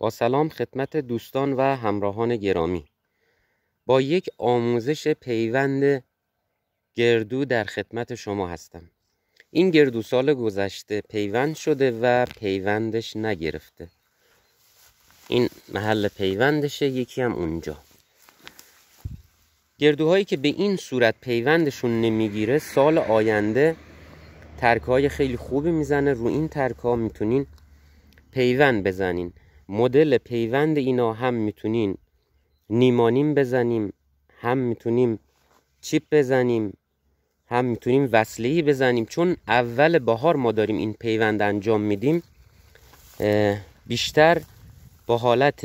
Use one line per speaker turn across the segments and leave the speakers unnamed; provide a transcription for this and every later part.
با سلام خدمت دوستان و همراهان گرامی. با یک آموزش پیوند گردو در خدمت شما هستم. این گردو سال گذشته پیوند شده و پیوندش نگرفته. این محل پیوندشه، یکی هم اونجا. گردوهایی که به این صورت پیوندشون نمیگیره سال آینده ترک‌های خیلی خوبی میزنه. رو این ترک‌ها میتونین پیوند بزنین. مدل پیوند اینا هم میتونین نیمانیم بزنیم، هم میتونیم چیپ بزنیم، هم میتونیم وصله‌ای بزنیم. چون اول بهار ما داریم این پیوند انجام میدیم، بیشتر با حالت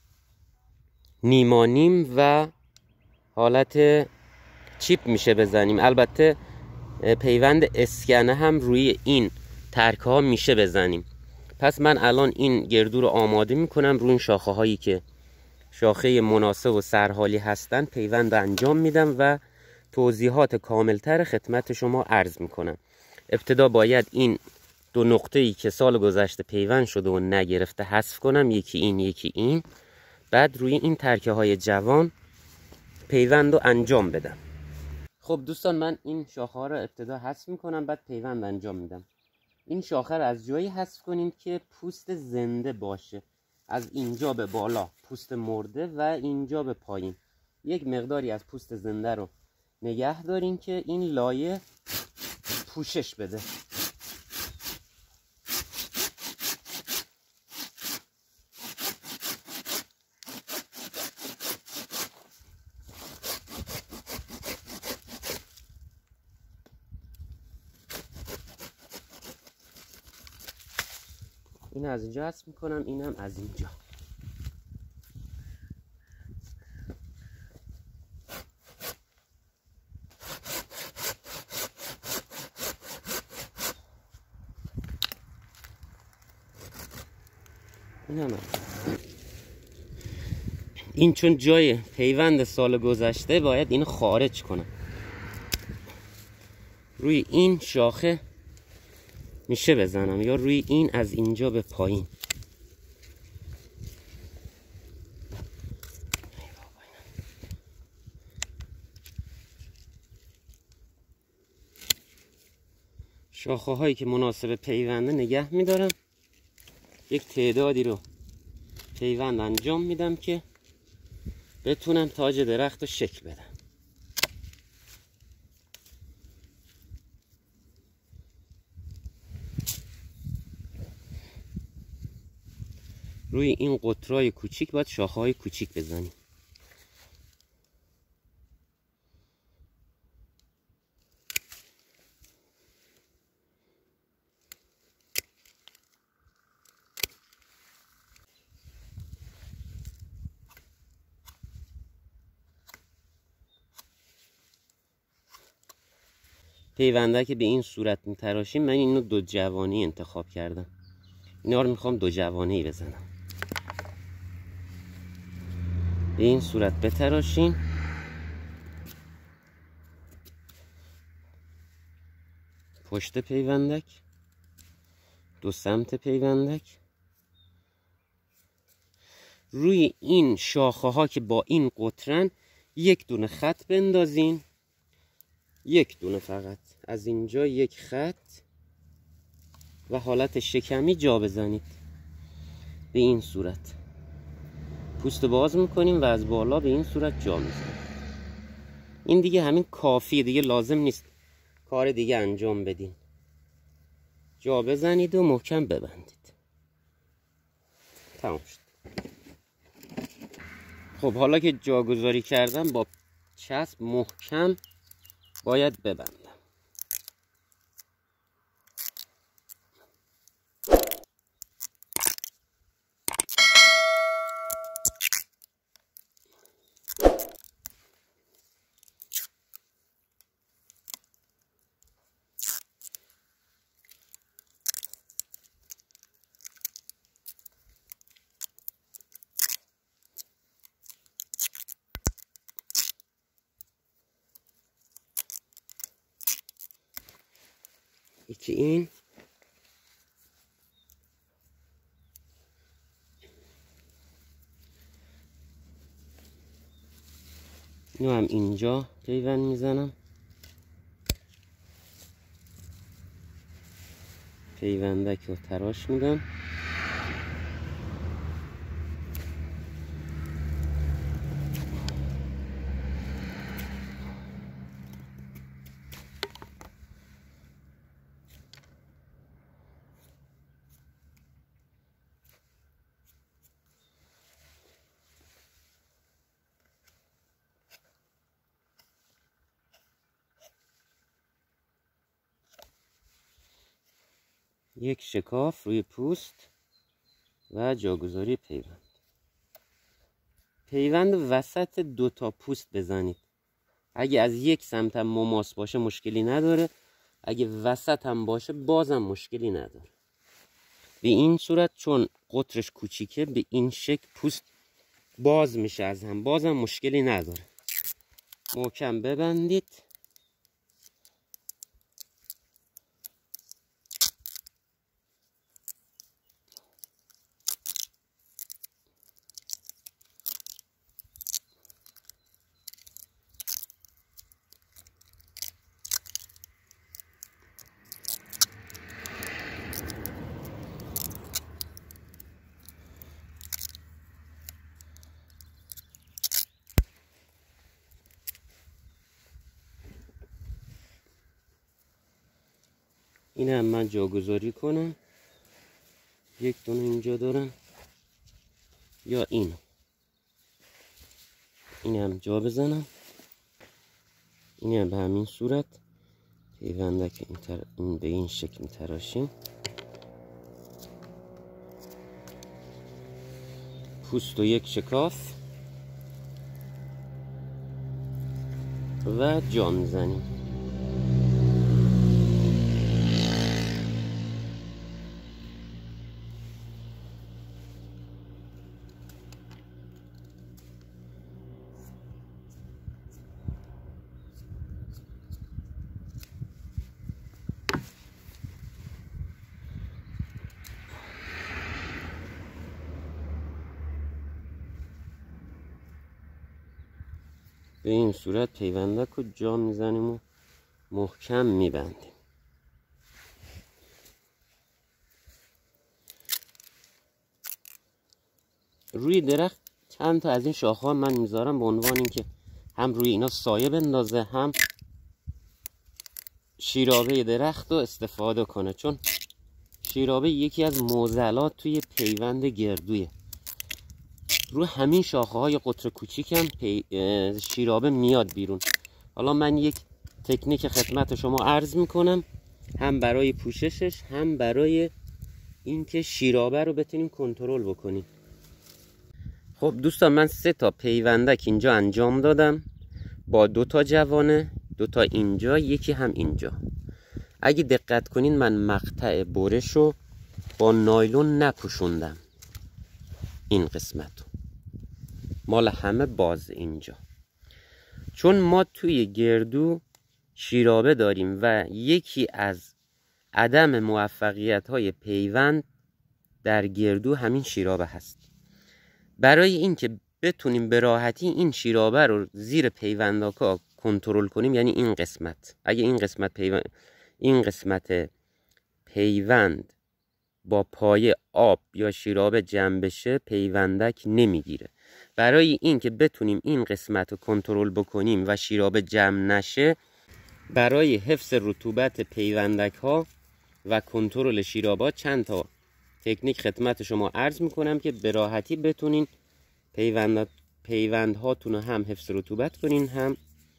نیمانیم و حالت چیپ میشه بزنیم. البته پیوند اسکنه هم روی این ترک ها میشه بزنیم. پس من الان این گردو رو آماده میکنم. روی این شاخه هایی که شاخه مناسب و سرحالی هستن پیوند انجام میدم و توضیحات کاملتر خدمت شما عرض میکنم. ابتدا باید این دو نقطه ای که سال گذشته پیوند شده و نگرفته حذف کنم، یکی این یکی این. بعد روی این ترکه های جوان پیوند رو انجام بدم. خب دوستان، من این شاخه ها رو ابتدا حذف میکنم، بعد پیوند انجام میدم. این شاخه رو از جایی حذف کنید که پوست زنده باشه. از اینجا به بالا پوست مرده و اینجا به پایین یک مقداری از پوست زنده رو نگه دارین که این لایه پوشش بده. این از اینجا حذف میکنم، اینم از اینجا. این چون جای پیوند سال گذشته باید اینو خارج کنم. روی این شاخه میشه بزنم یا روی این از اینجا به پایین. شاخه هایی که مناسب پیونده نگه میدارم. یک تعدادی رو پیوند انجام میدم که بتونم تاج درخت رو شکل بدم. روی این قطرهای کوچیک باید شاخه های کوچیک بزنیم. پیونده که به این صورت میتراشیم، من اینو دو جوانی انتخاب کردم. اینا رو میخوام دو جوانی بزنم. به این صورت بتراشیم. پشت پیوندک، دو سمت پیوندک. روی این شاخه ها که با این قطرن یک دونه خط بندازین. یک دونه فقط از اینجا یک خط و حالت شکمی جا بزنید. به این صورت پوست باز میکنیم و از بالا به این صورت جا میزنیم. این دیگه همین کافیه، دیگه لازم نیست کار دیگه انجام بدین. جا بزنید و محکم ببندید. تمام شد. خب حالا که جاگذاری کردم با چسب محکم باید ببندم. یکی این، اینو هم اینجا پیوند میزنم. پیوندک رو تراش میدم. یک شکاف روی پوست و جاگذاری پیوند. پیوند وسط دو تا پوست بزنید. اگه از یک سمت هم مماس باشه مشکلی نداره، اگه وسط هم باشه بازم مشکلی نداره. به این صورت چون قطرش کوچیکه به این شکل پوست باز میشه از هم، بازم مشکلی نداره. محکم ببندید. این هم من جاگذاری کنم. یک دونه اینجا دارم یا این هم جا بزنم. این هم به همین صورت پیونده که این به این شکل میتراشیم. پوست و یک شکاف و جا میزنیم. به این صورت پیوندک رو جا میزنیم و محکم میبندیم. روی درخت چند تا از این شاخه ها من میذارم به عنوان اینکه هم روی اینا سایه بندازه، هم شیرابه درخت رو استفاده کنه، چون شیرابه یکی از معضلات توی پیوند گردویه. روی همین شاخه های قطر کوچیک هم شیرابه میاد بیرون. حالا من یک تکنیک خدمت شما عرض میکنم، هم برای پوششش هم برای اینکه شیرابه رو بتونیم کنترل بکنیم. خب دوستان، من 3 تا پیوندک اینجا انجام دادم با 2 تا جوانه، 2 تا اینجا، یکی هم اینجا. اگه دقت کنین من مقطع برش رو با نایلون نپوشوندم. این قسمت مال همه باز اینجا، چون ما توی گردو شیرابه داریم و یکی از عدم موفقیت های پیوند در گردو همین شیرابه هست. برای اینکه بتونیم به راحتی این شیرابه رو زیر پیونداکا کنترل کنیم، یعنی این قسمت، اگه این قسمت پیوند با پایه آب یا شیرابه جمع بشه پیوندک نمیگیره. برای اینکه بتونیم این قسمت رو کنترل بکنیم و شیرابه جمع نشه، برای حفظ رطوبت پیوندک ها و کنترل شیرابه چند تا تکنیک خدمت شما عرض میکنم که به راحتی بتونین پیوند هاتون رو هم حفظ رطوبت کنین، هم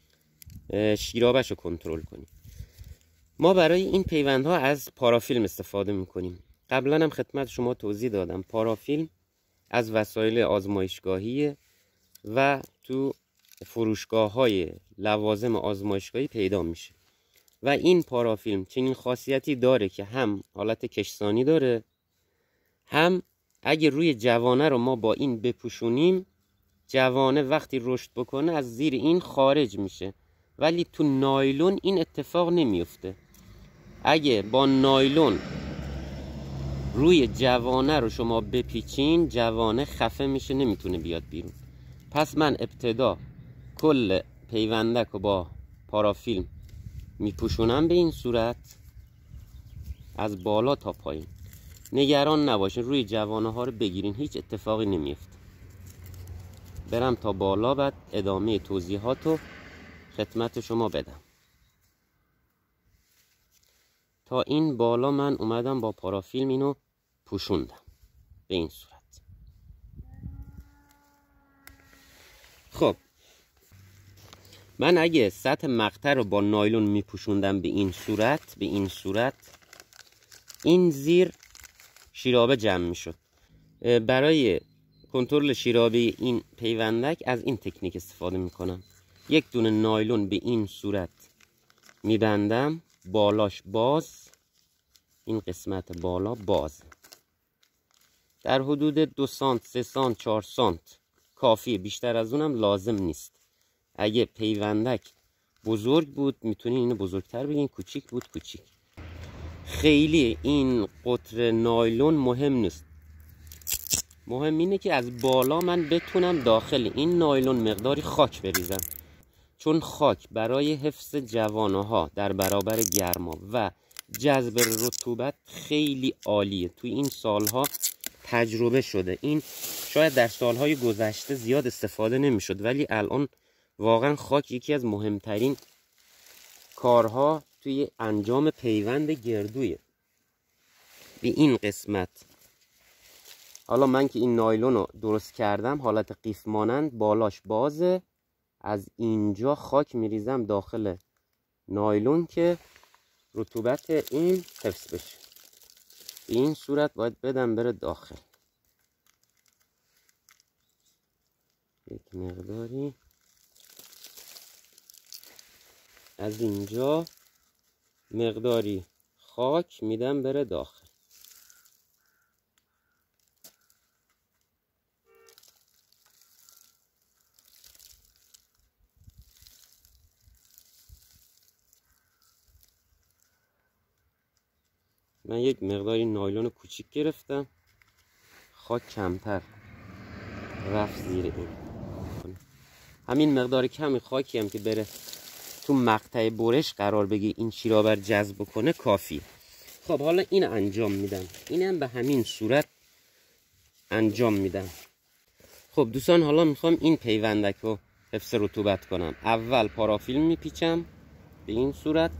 شیرابهش رو کنترل کنین. ما برای این پیوند ها از پارافیلم استفاده میکنیم. قبلا هم خدمت شما توضیح دادم پارافیلم از وسایل آزمایشگاهی و تو فروشگاه های لوازم آزمایشگاهی پیدا میشه و این پارافیلم چنین خاصیتی داره که هم حالت کشسانی داره، هم اگه روی جوانه رو ما با این بپوشونیم، جوانه وقتی رشد بکنه از زیر این خارج میشه، ولی تو نایلون این اتفاق نمیفته. اگه با نایلون روی جوانه رو شما بپیچین، جوانه خفه میشه، نمیتونه بیاد بیرون. پس من ابتدا کل پیوندک رو با پارافیلم میپوشونم به این صورت از بالا تا پایین. نگران نباشین، روی جوانه ها رو بگیرین، هیچ اتفاقی نمیفته. برم تا بالا، بعد ادامه توضیحات رو خدمت شما بدم. تا این بالا من اومدم با پارافیلم اینو پوشوندم به این صورت. خب من اگه سطح مقطع رو با نایلون میپوشوندم به این صورت این زیر شیرابه جمع میشد. برای کنترل شیرابه این پیوندک از این تکنیک استفاده میکنم. یک دونه نایلون به این صورت میبندم، بالاش باز، این قسمت بالا باز، در حدود 2 سانت 3 سانت 4 سانت کافیه، بیشتر از اونم لازم نیست. اگه پیوندک بزرگ بود میتونین اینو بزرگتر بگین، کوچیک بود کوچیک. خیلی این قطر نایلون مهم نیست، مهم اینه که از بالا من بتونم داخل این نایلون مقداری خاک بریزم، چون خاک برای حفظ جوانه ها در برابر گرما و جذب رطوبت خیلی عالیه. توی این سالها تجربه شده. این شاید در سالهای گذشته زیاد استفاده نمیشد، ولی الان واقعا خاک یکی از مهمترین کارها توی انجام پیوند گردویه. به این قسمت حالا من که این نایلون رو درست کردم حالت قیف مانند، بالاش بازه، از اینجا خاک میریزم داخل نایلون که رطوبت این حفظ بشه. به این صورت باید بدم بره داخل. یک مقداری از اینجا مقداری خاک میدم بره داخل. من یک مقداری نایلون کوچیک گرفتم، خاک کمتر رفت زیر این. همین مقدار کمی خاکی هم که بره تو مقطع برش قرار بگی این شیرابه رو جذب کنه کافی. خب حالا این انجام میدم، اینم به همین صورت انجام میدم. خب دوستان حالا میخوام این پیوندک رو حفظ رطوبت کنم. اول پارافیلم میپیچم به این صورت،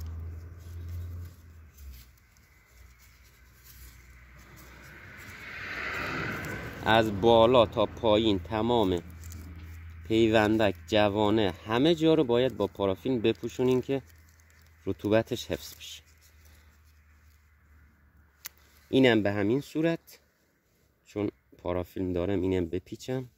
از بالا تا پایین تمام پیوندک جوانه همه جا رو باید با پارافیلم بپوشونین که رطوبتش حفظ بشه. اینم به همین صورت، چون پارافیلم دارم اینم بپیچم.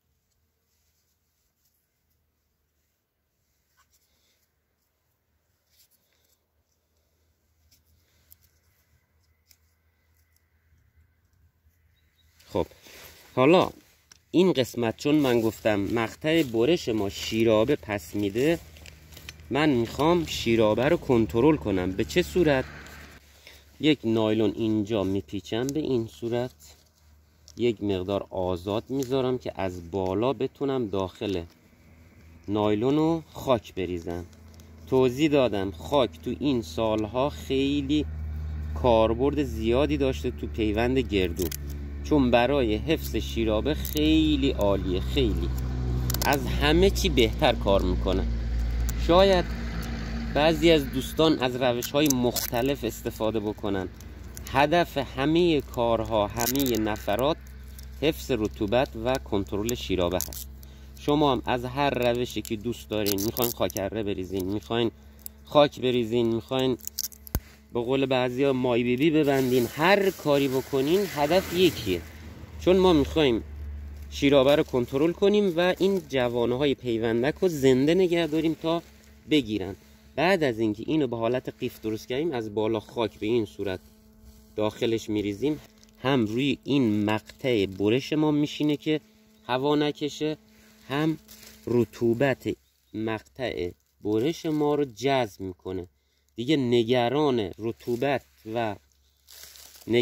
خب حالا این قسمت چون من گفتم مقطع برش ما شیرابه پس میده، من میخوام شیرابه رو کنترل کنم. به چه صورت؟ یک نایلون اینجا میپیچم به این صورت، یک مقدار آزاد میذارم که از بالا بتونم داخل نایلون رو خاک بریزم. توضیح دادم خاک تو این سالها خیلی کاربرد زیادی داشته تو پیوند گردو، چون برای حفظ شیرابه خیلی عالیه، خیلی از همه چی بهتر کار میکنه. شاید بعضی از دوستان از روش‌های مختلف استفاده بکنن، هدف همه کارها همه نفرات حفظ رطوبت و کنترل شیرابه هست. شما هم از هر روشی که دوست دارین، میخواین خاکره بریزین، میخواین خاک بریزین، میخواین به قول بعضیا مای بیبی ببندین، هر کاری بکنین هدف یکیه، چون ما میخوایم شیرابه رو کنترل کنیم و این جوانه های پیوندک رو زنده نگه داریم تا بگیرن. بعد از اینکه اینو به حالت قیف درست کردیم، از بالا خاک به این صورت داخلش میریزیم، هم روی این مقطع برش ما میشینه که هوا نکشه، هم رطوبت مقطع برش ما رو جذب میکنه. دیگه نگران رطوبت و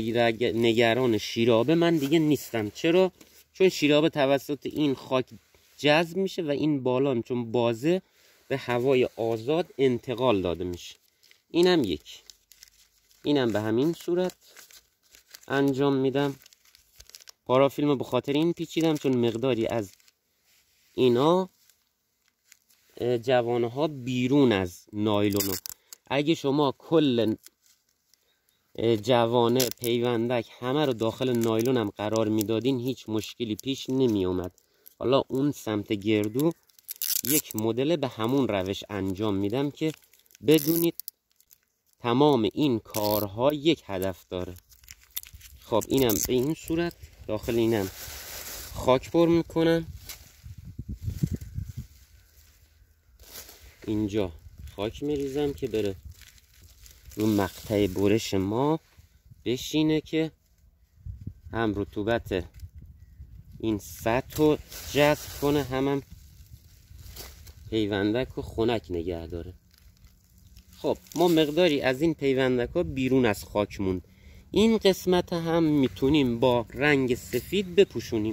نگران شیرابه من دیگه نیستم. چرا؟ چون شیرابه توسط این خاک جذب میشه و این بالا چون بازه به هوای آزاد انتقال داده میشه. اینم یک. اینم به همین صورت انجام میدم. پارافیلم به خاطر این پیچیدم چون مقداری از اینا جوانه ها بیرون از نایلونو. اگه شما کل جوانه پیوندک همه رو داخل نایلون هم قرار میدادین هیچ مشکلی پیش نمی اومد. حالا اون سمت گردو یک مدل به همون روش انجام میدم که بدونید تمام این کارها یک هدف داره. خب اینم به این صورت داخل اینم خاک پر میکنم. اینجا خاک میریزم که بره رو مقطع برش ما بشینه که هم رطوبت این سطح رو جذب کنه هم پیوندک رو خنک نگه داره. خب ما مقداری از این پیوندک ها بیرون از خاک موند. این قسمت هم میتونیم با رنگ سفید بپوشونیم.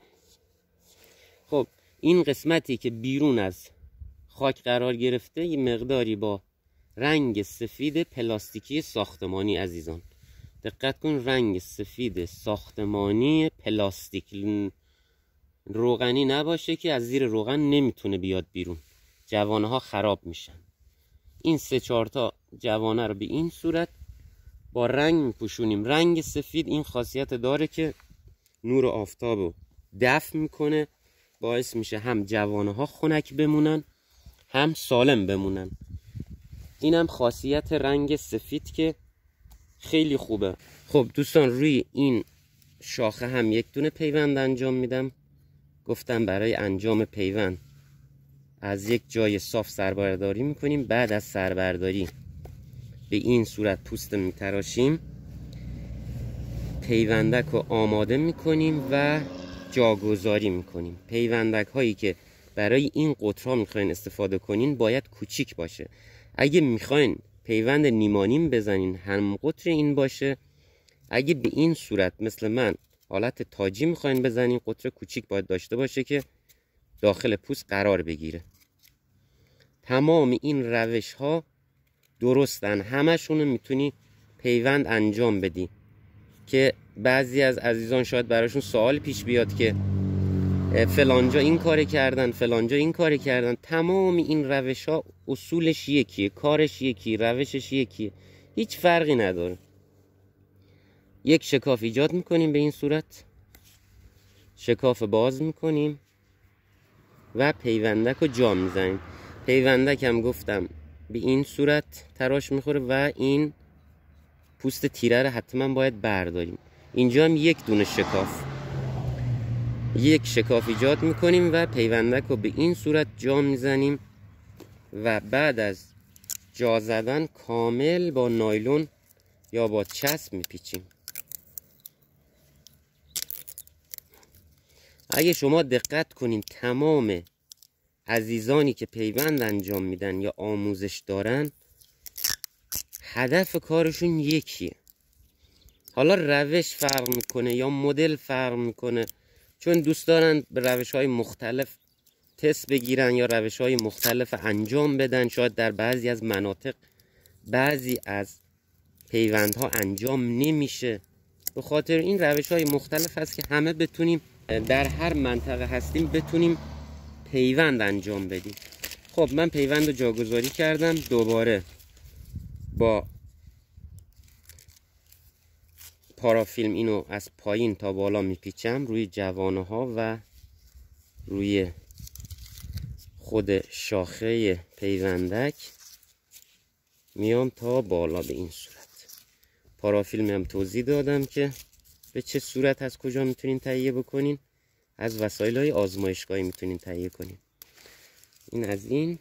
خب این قسمتی که بیرون از خاک قرار گرفته یه مقداری با رنگ سفید پلاستیکی ساختمانی عزیزان دقت کن، رنگ سفید ساختمانی پلاستیک، روغنی نباشه که از زیر روغن نمیتونه بیاد بیرون، جوانه ها خراب میشن. این 3-4 تا جوانه رو به این صورت با رنگ میپوشونیم. رنگ سفید این خاصیت داره که نور آفتاب رو دفع میکنه، باعث میشه هم جوانه ها خنک بمونن هم سالم بمونن. اینم خاصیت رنگ سفید که خیلی خوبه. خب دوستان روی این شاخه هم یک دونه پیوند انجام میدم. گفتم برای انجام پیوند از یک جای صاف سربرداری میکنیم. بعد از سربرداری به این صورت پوست میتراشیم، پیوندک رو آماده میکنیم و جاگذاری میکنیم. پیوندک هایی که برای این قطرها میخواین استفاده کنین باید کوچیک باشه. اگه میخواین پیوند نیمانیم بزنین هم قطر این باشه. اگه به این صورت مثل من حالت تاجی میخواین بزنین قطر کوچیک باید داشته باشه که داخل پوست قرار بگیره. تمام این روش ها درستن، همشون میتونی پیوند انجام بدی. که بعضی از عزیزان شاید براشون سوال پیش بیاد که فلانجا این کار کردن فلانجا این کار کردن. تمام این روش ها اصولش یکیه، کارش یکی، روشش یکیه، هیچ فرقی نداره. یک شکاف ایجاد میکنیم به این صورت، شکاف باز میکنیم و پیوندک رو جا میزنیم. پیوندک هم گفتم به این صورت تراش میخوره و این پوست تیره رو حتما باید برداریم. اینجا هم یک دونه شکاف، یک شکاف ایجاد میکنیم و پیوندک رو به این صورت جا میزنیم و بعد از جا زدن کامل با نایلون یا با چسب میپیچیم. اگه شما دقت کنین تمام عزیزانی که پیوند انجام میدن یا آموزش دارن هدف کارشون یکیه. حالا روش فرق میکنه یا مدل فرق میکنه، چون دوست دارن به روش های مختلف تست بگیرن یا روش های مختلف انجام بدن. شاید در بعضی از مناطق بعضی از پیوندها انجام نمیشه. به خاطر این روش های مختلف هست که همه بتونیم در هر منطقه هستیم بتونیم پیوند انجام بدیم. خب من پیوند رو جاگذاری کردم، دوباره با پارافیلم اینو از پایین تا بالا میپیچم روی جوانه ها و روی خود شاخه پیوندک میام تا بالا به این صورت. پارافیلم هم توضیح دادم که به چه صورت از کجا میتونین تهیه بکنین. از وسایل های آزمایشگاهی میتونین تهیه کنین. این از این.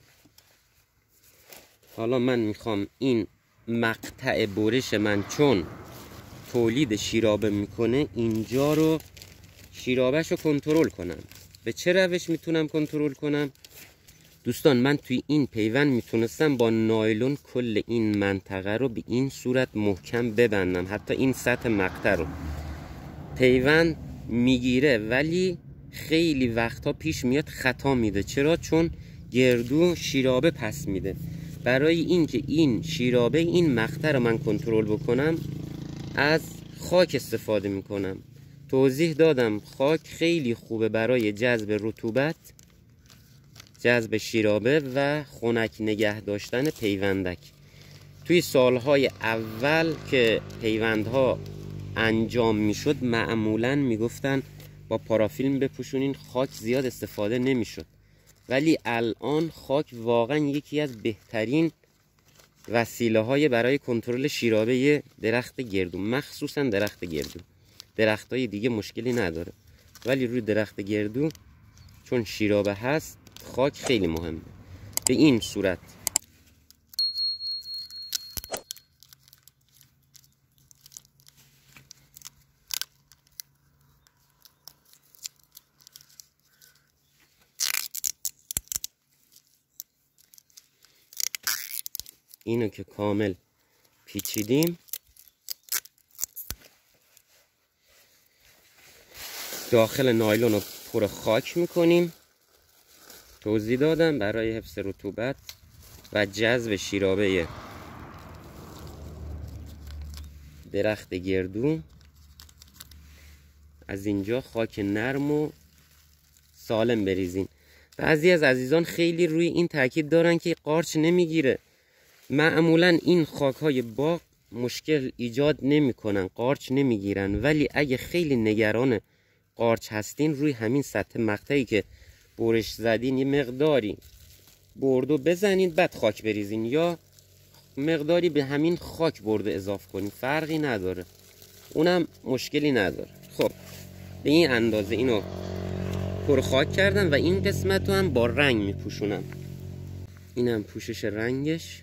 حالا من میخوام این مقطع برش من چون تولید شیرابه میکنه اینجا رو شیرابش رو کنترل کنم. به چه روش میتونم کنترل کنم؟ دوستان من توی این پیوند میتونستم با نایلون کل این منطقه رو به این صورت محکم ببندم، حتی این سطح مقطع رو پیوند میگیره ولی خیلی وقتا پیش میاد خطا میده. چرا؟ چون گردو شیرابه پس میده. برای اینکه این شیرابه این مقطع رو من کنترل بکنم از خاک استفاده میکنم. توضیح دادم خاک خیلی خوبه برای جذب رطوبت، جذب شیرابه و خنک نگه داشتن پیوندک. توی سالهای اول که پیوندها انجام میشد معمولا میگفتن با پارافیلم بپوشونین، خاک زیاد استفاده نمیشد. ولی الان خاک واقعا یکی از بهترین وسیله های برای کنترل شیرابه درخت گردو، مخصوصا درخت گردو. درخت های دیگه مشکلی نداره، ولی روی درخت گردو چون شیرابه هست خاک خیلی مهمه. به این صورت اینو که کامل پیچیدیم، داخل نایلون رو پر خاک میکنیم. توضیح دادم برای حفظ رطوبت و جذب شیرابه درخت گردو. از اینجا خاک نرم و سالم بریزین. بعضی از عزیزان خیلی روی این تاکید دارن که قارچ نمیگیره. معمولا این خاک های باغ مشکل ایجاد نمی کنن، قارچ نمیگیرن. ولی اگه خیلی نگران قارچ هستین، روی همین سطح مقطعی که برش زدین یه مقداری بردو بزنین، بعد خاک بریزین، یا مقداری به همین خاک بردو اضافه کنین، فرقی نداره، اونم مشکلی نداره. خب به این اندازه اینو پر خاک کردم و این قسمت رو هم با رنگ میپوشونم. اینم پوشش رنگش.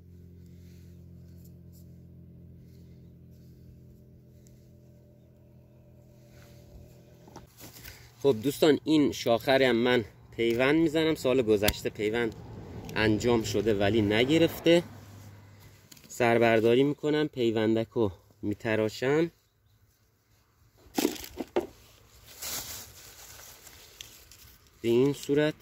خب دوستان، این شاخه هم من پیوند میزنم. سال گذشته پیوند انجام شده ولی نگرفته. سربرداری میکنم، پیوندک رو میتراشم. به این صورت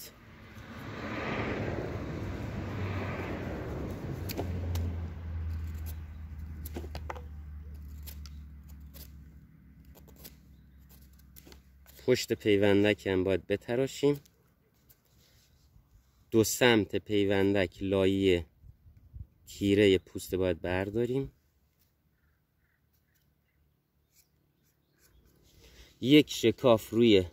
پشت پیوندک هم باید بتراشیم. دو سمت پیوندک لایه تیره پوست باید برداریم. یک شکاف روی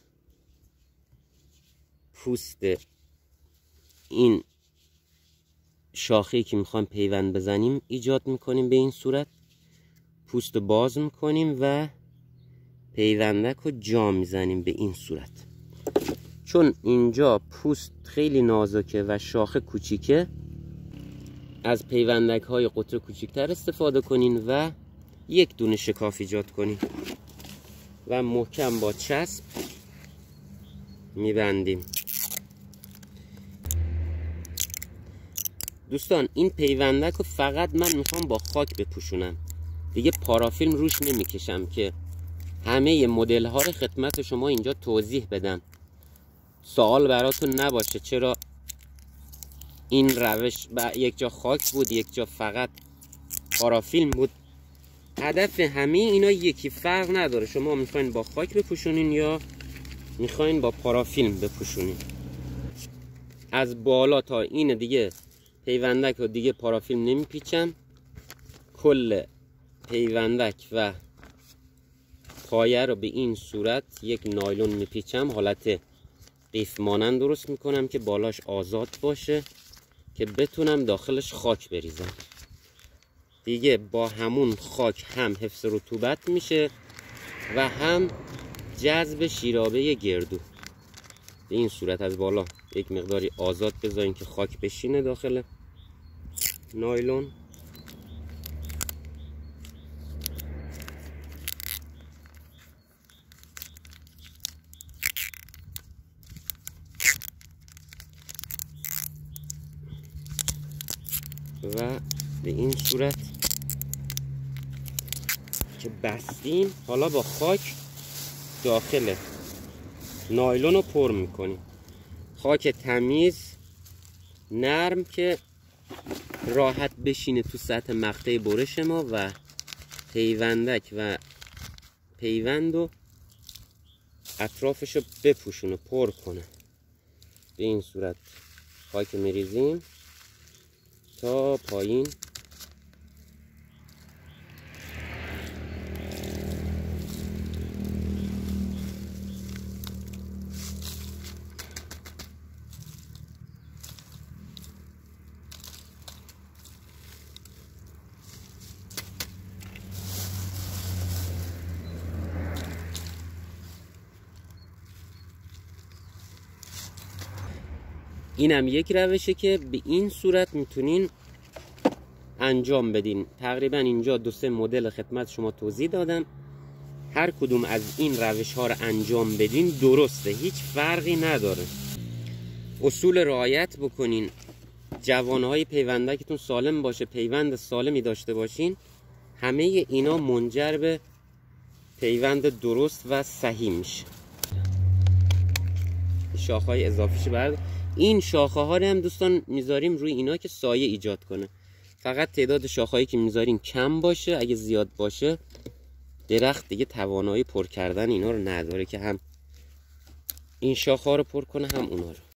پوست این شاخه‌ای که میخوام پیوند بزنیم ایجاد میکنیم. به این صورت پوست باز میکنیم و پیوندک رو جا میزنیم. به این صورت، چون اینجا پوست خیلی نازکه و شاخه کوچیکه، از پیوندک های قطر کوچیکتر استفاده کنین و یک دونه شکاف ایجاد کنین و محکم با چسب میبندیم. دوستان، این پیوندک رو فقط من میخوام با خاک بپوشونم، دیگه پارافیلم روش نمیکشم که همه مدل ها رو خدمت شما اینجا توضیح بدم. سوال براتون نباشه چرا این روش یک جا خاک بود یک جا فقط پارافیلم بود. هدف همه اینا یکی، فرق نداره شما میخواین با خاک بپوشونین یا میخواین با پارافیلم بپوشونین. از بالا تا این دیگه پیوندک رو دیگه پارافیلم نمیپیچم. کل پیوندک و پایه رو به این صورت یک نایلون میپیچم، حالت قیف مانند درست میکنم که بالاش آزاد باشه که بتونم داخلش خاک بریزم. دیگه با همون خاک هم حفظ رطوبت میشه و هم جذب شیرابه گردو. به این صورت از بالا یک مقداری آزاد بذارین که خاک بشینه داخل نایلون. و به این صورت که بستیم، حالا با خاک داخل نایلون رو پر میکنیم. خاک تمیز نرم که راحت بشینه تو سطح مقطع برش ما و پیوندک و پیوند و اطرافش رو بپوشونه، پر کنه. به این صورت خاک میریزیم تا پایین. اینم یک روشه که به این صورت میتونین انجام بدین. تقریبا اینجا 2-3 مدل خدمت شما توضیح دادم. هر کدوم از این روش ها رو انجام بدین درسته، هیچ فرقی نداره. اصول رعایت بکنین، جوانهای پیوندکتون سالم باشه، پیوند سالمی داشته باشین، همه اینا منجر به پیوند درست و صحیح میشه. شاخهای اضافیش برد. این شاخه ها رو هم دوستان میذاریم روی اینا که سایه ایجاد کنه. فقط تعداد شاخهایی که میذاریم کم باشه. اگه زیاد باشه درخت دیگه توانایی پر کردن اینا رو نداره که هم این شاخه ها رو پر کنه هم اونا رو.